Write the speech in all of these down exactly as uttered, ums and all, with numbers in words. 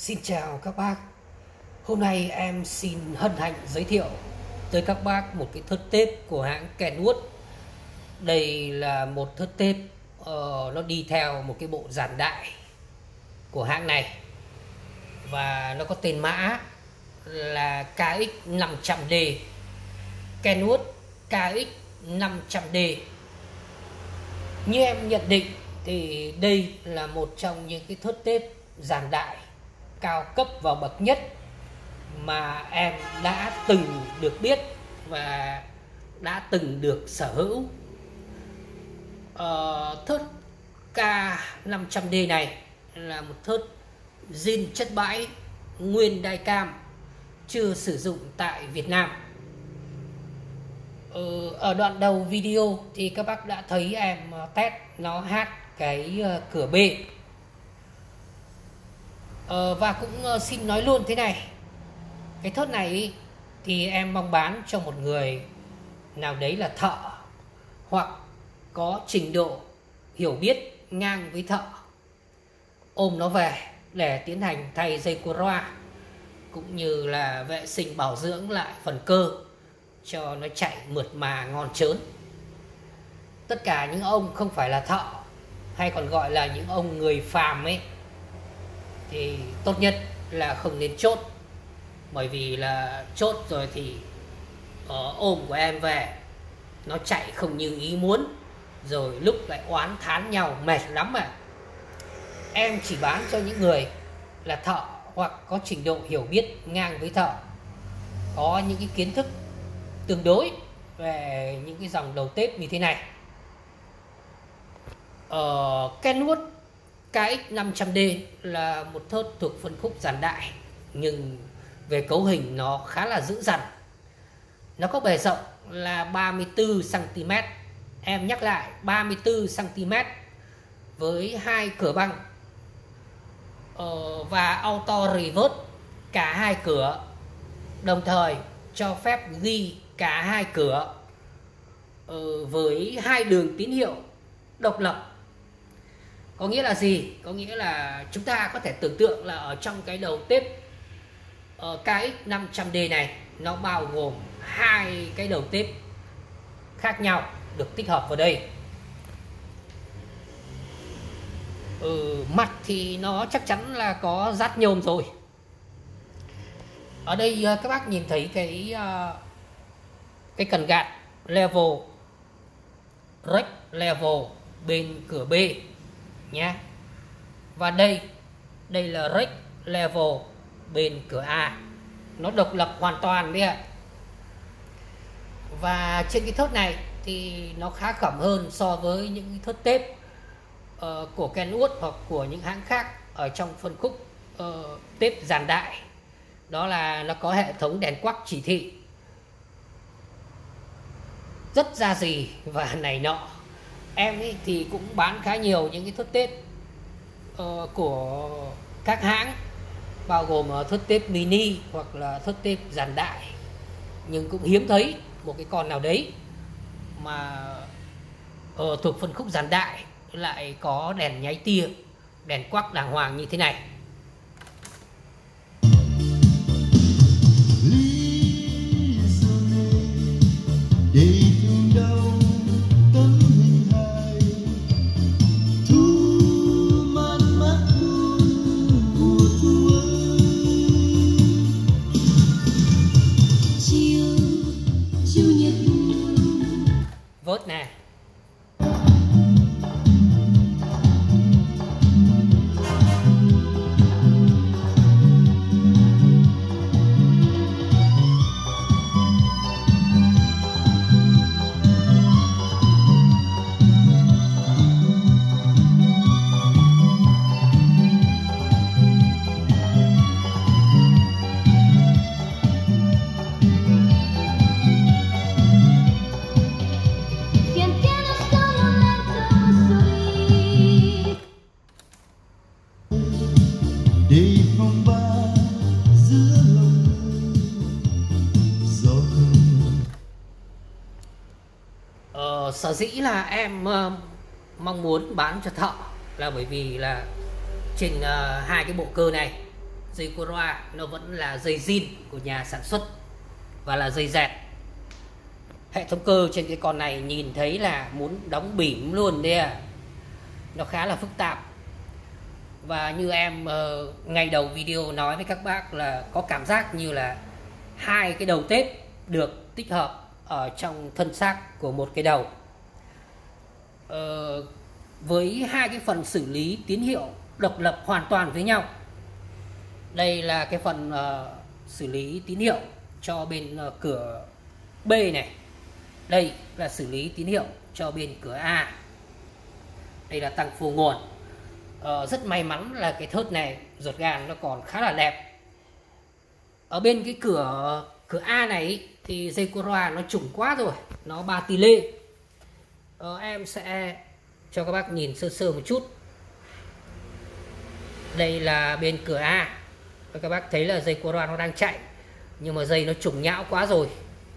Xin chào các bác. Hôm nay em xin hân hạnh giới thiệu tới các bác một cái thớt tép của hãng Kenwood. Đây là một thớt tép uh, nó đi theo một cái bộ dàn đại của hãng này, và nó có tên mã là K X năm trăm D, Kenwood K X năm trăm D. Như em nhận định thì đây là một trong những cái thớt tép dàn đại cao cấp và bậc nhất mà em đã từng được biết và đã từng được sở hữu. Ờ, thớt K năm trăm D này là một thớt zin chất bãi nguyên đai cam, chưa sử dụng tại Việt Nam. Ờ, ở đoạn đầu video thì các bác đã thấy em test nó hát cái cửa B. Ờ, và cũng xin nói luôn thế này, cái thớt này thì em mong bán cho một người nào đấy là thợ hoặc có trình độ hiểu biết ngang với thợ, ôm nó về để tiến hành thay dây cua loa cũng như là vệ sinh bảo dưỡng lại phần cơ cho nó chạy mượt mà ngon chớn. Tất cả những ông không phải là thợ, hay còn gọi là những ông người phàm ấy, thì tốt nhất là không nên chốt. Bởi vì là chốt rồi thì ở ôm của em về nó chạy không như ý muốn, rồi lúc lại oán thán nhau mệt lắm mà. Em chỉ bán cho những người là thợ hoặc có trình độ hiểu biết ngang với thợ, có những cái kiến thức tương đối về những cái dòng đầu tép như thế này. Ở Kenwood K X năm trăm D là một thớt thuộc phân khúc dàn đại, nhưng về cấu hình nó khá là dữ dằn. Nó có bề rộng là ba mươi tư xăng ti mét. Em nhắc lại, ba mươi tư xăng ti mét với hai cửa băng ờ, và auto reverse cả hai cửa, đồng thời cho phép ghi cả hai cửa ờ, với hai đường tín hiệu độc lập. Có nghĩa là gì? Có nghĩa là chúng ta có thể tưởng tượng là ở trong cái đầu tép uh, K X năm trăm D này nó bao gồm hai cái đầu tép khác nhau được tích hợp vào đây. Ừ, mặt thì nó chắc chắn là có dát nhôm rồi. Ở đây uh, các bác nhìn thấy cái uh, cái cần gạt level, rec level bên cửa B nhé. Và đây đây là rec level bên cửa A, nó độc lập hoàn toàn đấy ạ. Và trên cái thớt này thì nó khá khẩm hơn so với những thớt tép uh, của Kenwood hoặc của những hãng khác ở trong phân khúc uh, tép dàn đại. Đó là nó có hệ thống đèn quắc chỉ thị rất ra gì và này nọ. Em ấy thì cũng bán khá nhiều những cái thớt tép uh, của các hãng, bao gồm uh, thớt tép mini hoặc là thớt tép dàn đại, nhưng cũng hiếm thấy một cái con nào đấy mà uh, thuộc phân khúc dàn đại lại có đèn nháy tia, đèn quắc đàng hoàng như thế này. Vớt nè. Ờ, sở dĩ là em uh, mong muốn bán cho thợ là bởi vì là trên uh, hai cái bộ cơ này dây Cora nó vẫn là dây zin của nhà sản xuất và là dây dẹt. Hệ thống cơ trên cái con này nhìn thấy là muốn đóng bỉm luôn đấy à. Nó khá là phức tạp. Và như em uh, ngày đầu video nói với các bác là có cảm giác như là hai cái đầu tép được tích hợp ở trong thân xác của một cái đầu. Uh, với hai cái phần xử lý tín hiệu độc lập hoàn toàn với nhau. Đây là cái phần uh, xử lý tín hiệu cho bên uh, cửa B này. Đây là xử lý tín hiệu cho bên cửa A. Đây là tăng phù nguồn. uh, Rất may mắn là cái thớt này ruột gan nó còn khá là đẹp. Ở bên cái cửa cửa A này thì dây Cora nó trùng quá rồi, nó ba tì lê. uh, Em sẽ cho các bác nhìn sơ sơ một chút. Đây là bên cửa A. Các bác thấy là dây Cora nó đang chạy, nhưng mà dây nó trùng nhão quá rồi.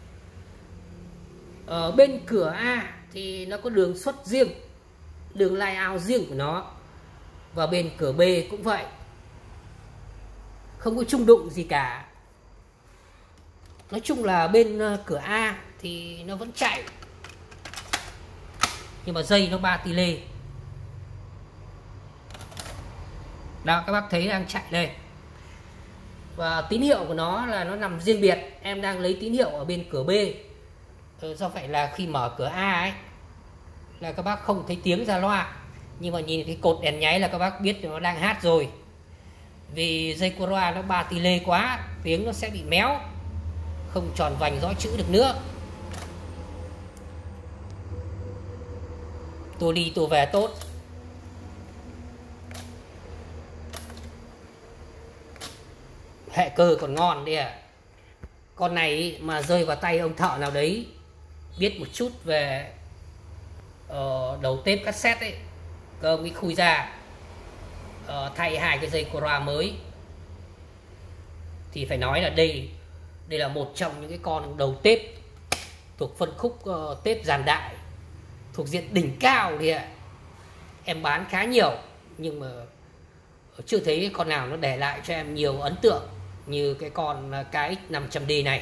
Ở bên cửa A thì nó có đường xuất riêng, đường layout riêng của nó. Và bên cửa B cũng vậy, không có chung đụng gì cả. Nói chung là bên cửa A thì nó vẫn chạy, nhưng mà dây nó ba tì lê. Đó, các bác thấy đang chạy đây. Và tín hiệu của nó là nó nằm riêng biệt. Em đang lấy tín hiệu ở bên cửa B. ừ, Do vậy là khi mở cửa A ấy là các bác không thấy tiếng ra loa, nhưng mà nhìn cái cột đèn nháy là các bác biết nó đang hát rồi. Vì dây Cora nó ba tì lê quá, tiếng nó sẽ bị méo, không tròn vành rõ chữ được nữa. Tua đi tua về tốt. Hệ cơ còn ngon đi à. Con này mà rơi vào tay ông thợ nào đấy biết một chút về uh, đầu tép cassette ấy, cơ ông ấy khui ra uh, thay hai cái dây Cora mới, thì phải nói là đây đây là một trong những cái con đầu tép thuộc phân khúc uh, tép dàn đại, thuộc diện đỉnh cao đi ạ. Em bán khá nhiều nhưng mà chưa thấy con nào nó để lại cho em nhiều ấn tượng như cái con K X năm trăm D này.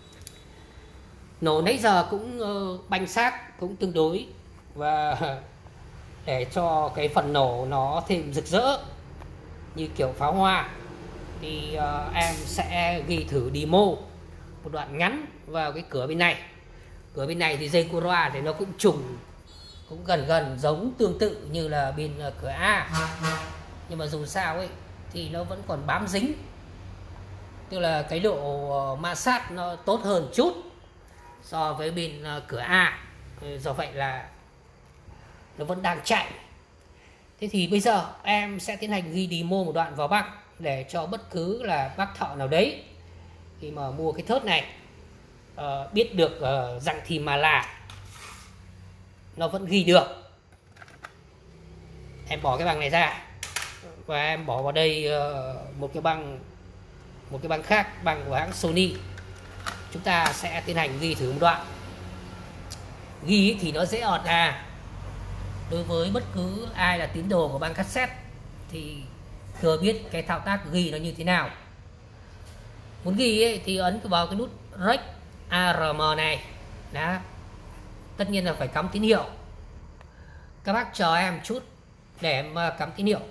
Nổ nãy giờ cũng uh, banh xác cũng tương đối, và để cho cái phần nổ nó thêm rực rỡ như kiểu pháo hoa thì uh, em sẽ ghi thử demo một đoạn ngắn vào cái cửa bên này. Cửa bên này thì dây Cora thì nó cũng trùng, cũng gần gần giống tương tự như là bên uh, cửa A, nhưng mà dù sao ấy thì nó vẫn còn bám dính, tức là cái độ uh, ma sát nó tốt hơn chút so với bên uh, cửa A. Do vậy là nó vẫn đang chạy. Thế thì bây giờ em sẽ tiến hành ghi demo một đoạn vào băng để cho bất cứ là bác thợ nào đấy khi mà mua cái thớt này uh, biết được uh, rằng thì mà là nó vẫn ghi được. Em bỏ cái băng này ra và em bỏ vào đây uh, một cái băng một cái băng khác, băng của hãng Sony. Chúng ta sẽ tiến hành ghi thử một đoạn. Ghi thì nó dễ ọt à. Đối với bất cứ ai là tín đồ của băng cassette thì thừa biết cái thao tác ghi nó như thế nào. Muốn ghi ấy, thì ấn vào cái nút Rec a rờ em này. Đó. Tất nhiên là phải cắm tín hiệu. Các bác chờ em chút để em cắm tín hiệu.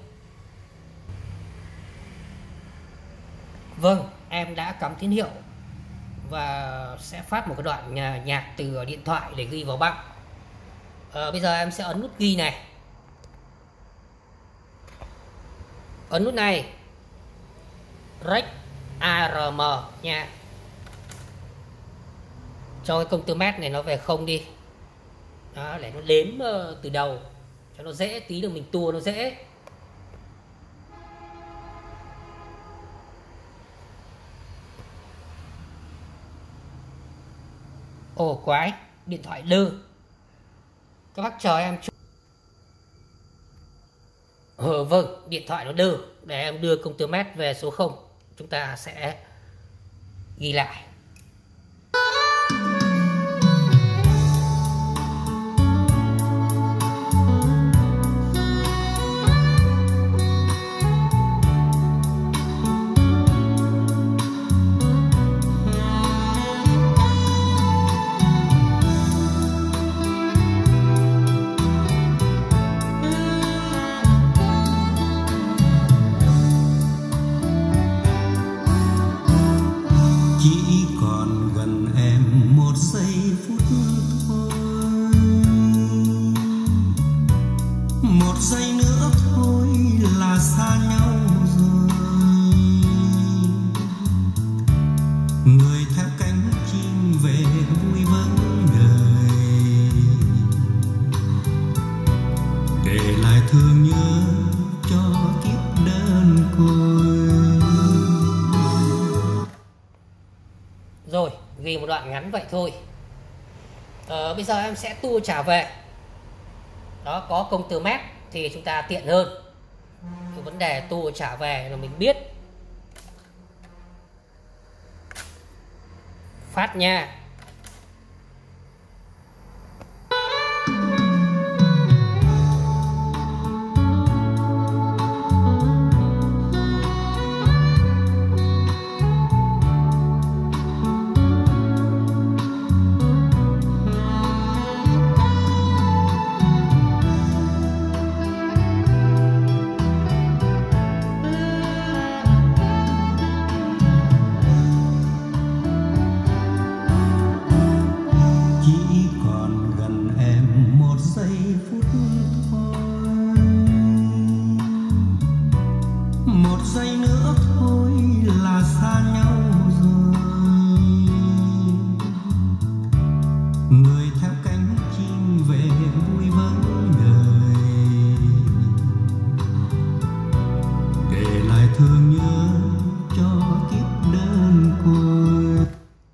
Vâng, em đã cắm tín hiệu và sẽ phát một cái đoạn nhạc từ điện thoại để ghi vào băng. À, bây giờ em sẽ ấn nút ghi này. Ấn nút này Rec a rờ em nha. Cho cái công tơ mét này nó về không đi. Đó, để nó đếm uh, từ đầu cho nó dễ, tí nữa mình tua nó dễ. Ồ quái, điện thoại đơ. Các bác chờ em chút. Ờ vâng, điện thoại nó đơ. Để em đưa công tơ mét về số không. Chúng ta sẽ ghi lại. một giây nữa thôi là xa nhau rồi, người theo cánh chim về vui với đời, để lại thương nhớ cho kiếp đơn côi. Rồi, ghi một đoạn ngắn vậy thôi. Ờ, bây giờ em sẽ tua trả về. Đó, có công từ map thì chúng ta tiện hơn. Cái vấn đề tua trả về là mình biết. Phát nha. Một giây nữa thôi là xa nhau rồi, người theo cánh chim về vui với đời, để lại thương nhớ cho kiếp đơn côi.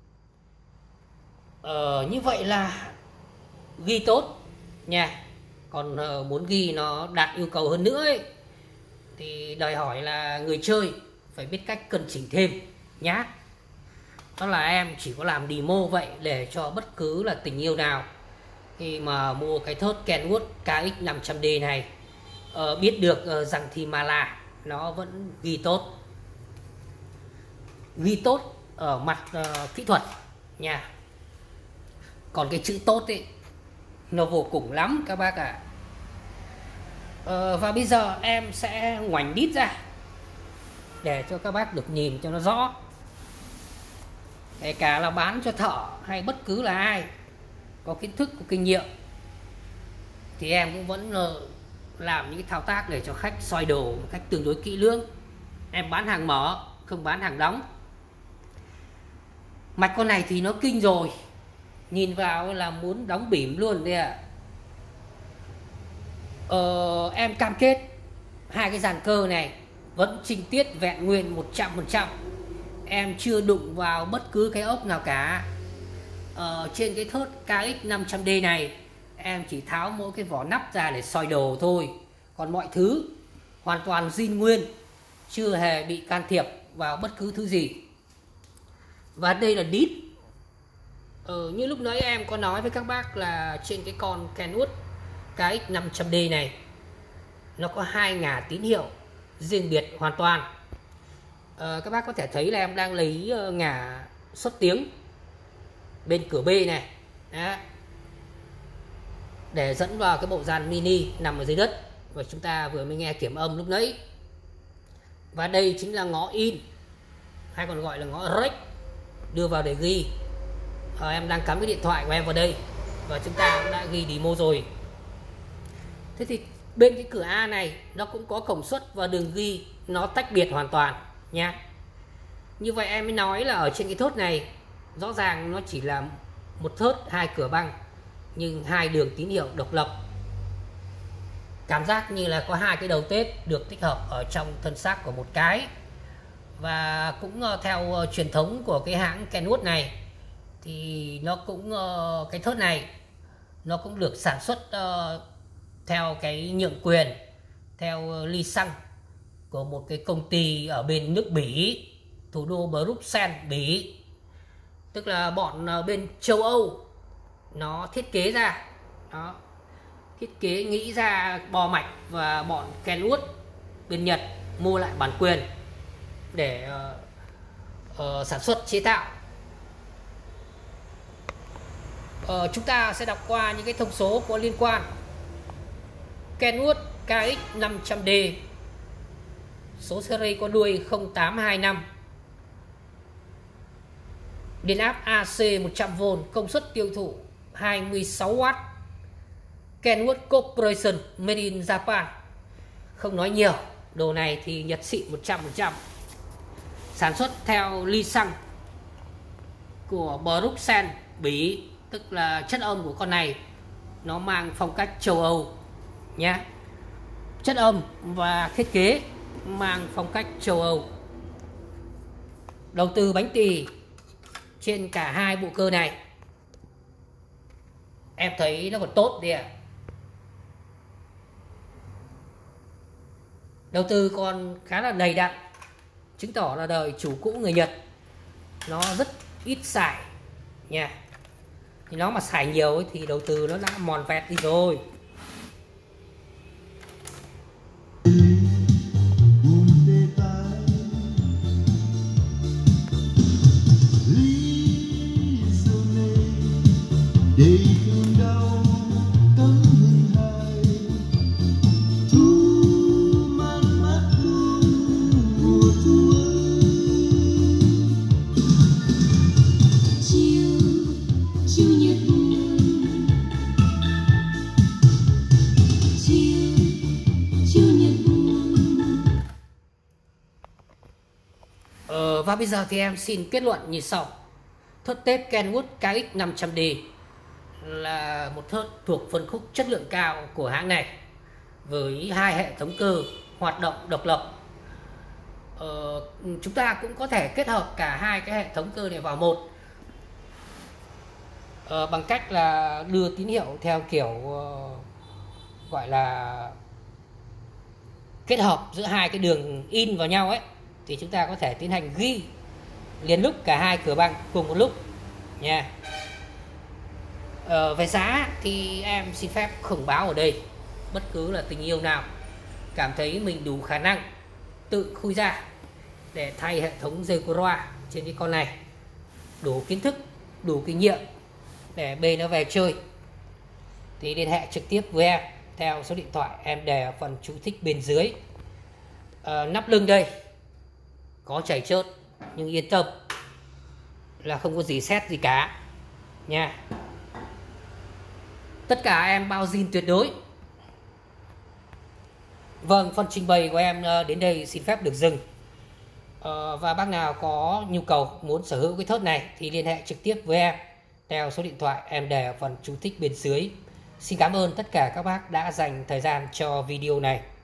Ờ, như vậy là ghi tốt nha. Còn uh, muốn ghi nó đạt yêu cầu hơn nữa ấy, thì đòi hỏi là người chơi phải biết cách cân chỉnh thêm nhá. Đó là em chỉ có làm demo vậy để cho bất cứ là tình yêu nào khi mà mua cái thớt Kenwood K X năm trăm D này uh, biết được uh, rằng thì mà là nó vẫn ghi tốt. Ghi tốt ở mặt uh, kỹ thuật nha. Còn cái chữ tốt ấy nó vô cùng lắm các bác ạ. À. Ờ, và bây giờ em sẽ ngoảnh đít ra để cho các bác được nhìn cho nó rõ. Kể cả là bán cho thợ hay bất cứ là ai có kiến thức, có kinh nghiệm, thì em cũng vẫn làm những cái thao tác để cho khách soi đồ một cách tương đối kỹ lưỡng. Em bán hàng mở, không bán hàng đóng. Mạch con này thì nó kinh rồi, nhìn vào là muốn đóng bỉm luôn đây ạ. À. Ờ, em cam kết hai cái dàn cơ này vẫn trinh tiết vẹn nguyên một trăm phần trăm. Em chưa đụng vào bất cứ cái ốc nào cả. Ờ, trên cái thớt K X năm trăm D này em chỉ tháo mỗi cái vỏ nắp ra để soi đồ thôi. Còn mọi thứ hoàn toàn zin nguyên, chưa hề bị can thiệp vào bất cứ thứ gì. Và đây là đít. Ờ, như lúc nãy em có nói với các bác là trên cái con Kenwood K X năm trăm D này nó có hai ngả tín hiệu riêng biệt hoàn toàn. Ờ, các bác có thể thấy là em đang lấy ngả xuất tiếng bên cửa B này. Đó. Để dẫn vào cái bộ dàn mini nằm ở dưới đất và chúng ta vừa mới nghe kiểm âm lúc nãy. Và đây chính là ngõ in hay còn gọi là ngõ rec đưa vào để ghi. Ờ, em đang cắm cái điện thoại của em vào đây và chúng ta cũng đã ghi demo rồi. Thế thì bên cái cửa A này nó cũng có cổng xuất và đường ghi nó tách biệt hoàn toàn nha. Như vậy em mới nói là ở trên cái thớt này rõ ràng nó chỉ là một thớt hai cửa băng nhưng hai đường tín hiệu độc lập. Cảm giác như là có hai cái đầu Tết được tích hợp ở trong thân xác của một cái. Và cũng theo truyền thống của cái hãng Kenwood này thì nó cũng cái thớt này nó cũng được sản xuất uh, theo cái nhượng quyền, theo ly xăng của một cái công ty ở bên nước Bỉ, thủ đô Bruxelles, Bỉ. Tức là bọn bên châu Âu nó thiết kế ra, đó, thiết kế nghĩ ra bò mạch và bọn Kenwood bên Nhật mua lại bản quyền để uh, uh, sản xuất chế tạo. Uh, chúng ta sẽ đọc qua những cái thông số có liên quan. Kenwood K X năm trăm D, số series có đuôi không tám hai năm, điện áp A C một trăm vôn, công suất tiêu thụ hai mươi sáu oát. Kenwood Corporation, Made in Japan. không nói nhiều. Đồ này thì Nhật xịn một trăm phần trăm, sản xuất theo ly xăng của Bruxelles, Bỉ, tức là chất âm của con này nó mang phong cách châu Âu nhé. Chất âm và thiết kế mang phong cách châu Âu. Đầu tư bánh tỳ trên cả hai bộ cơ này em thấy nó còn tốt đi ạ. Đầu tư còn khá là đầy đặn, chứng tỏ là đời chủ cũ người Nhật nó rất ít xài nha. Thì nó mà xài nhiều ấy, thì đầu tư nó đã mòn vẹt đi rồi. Ờ, và bây giờ thì em xin kết luận như sau. Thớt Tết Kenwood K X năm trăm D là một thớt thuộc phân khúc chất lượng cao của hãng này, với hai hệ thống cơ hoạt động độc lập. Ờ, chúng ta cũng có thể kết hợp cả hai cái hệ thống cơ này vào một, ờ, bằng cách là đưa tín hiệu theo kiểu uh, gọi là kết hợp giữa hai cái đường in vào nhau ấy, thì chúng ta có thể tiến hành ghi liền lúc cả hai cửa băng cùng một lúc nha. Ờ, về giá thì em xin phép không báo ở đây. Bất cứ là tình yêu nào cảm thấy mình đủ khả năng tự khui ra để thay hệ thống dây của loa trên cái con này, đủ kiến thức, đủ kinh nghiệm để bê nó về chơi, thì liên hệ trực tiếp với em theo số điện thoại em để ở phần chú thích bên dưới. Ờ, nắp lưng đây có chảy trơn nhưng yên tâm là không có gì sét gì cả nha. Tất cả em bao zin tuyệt đối. Vâng, phần trình bày của em đến đây xin phép được dừng. Ờ, và bác nào có nhu cầu muốn sở hữu cái thớt này thì liên hệ trực tiếp với em theo số điện thoại em để ở phần chú thích bên dưới. Xin cảm ơn tất cả các bác đã dành thời gian cho video này.